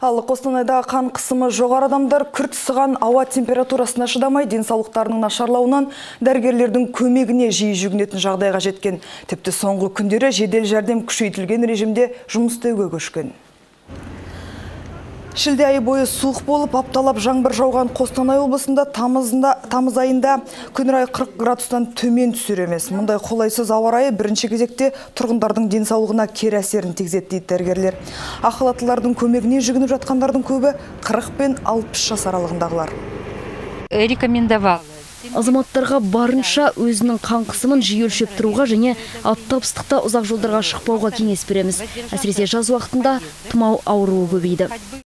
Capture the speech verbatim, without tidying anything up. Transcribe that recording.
Ал Қостанайда қан қысымы жоғары адамдар күрт ысыған ауа температурасына шыдамай денсаулықтарының нашарлауынан дәрігерлердің көмегіне жиі жүгінетін жағдайға жеткен. Тіпті соңғы күндері жедел жәрдем күшейтілген режимде жұмыс істеуге көшкен. Шілде айы бойы суық болып, апталап жаңбыр жауған Қостанай облысында тамызында, тамыз айында күн райы қырық градустан төмен түсер емес. Мұндай қолайсыз ауа райы бірінші кезекте тұрғындардың денсаулығына кері әсерін тигізеді дейді дәрігерлер. Ақ халаттылардың көмегіне жүгініп жатқандардың көбі қырық пен алпыс жас аралығындағылар. Рекомендовал. Азаматтарға барынша өзінің қан қысымын жиі өлшеп тұруға және аптап ыстықта ұзақ жолдарға шықпауға кеңес береміз. Әсіресе жаз уақытында тұмау ауруы көбейді.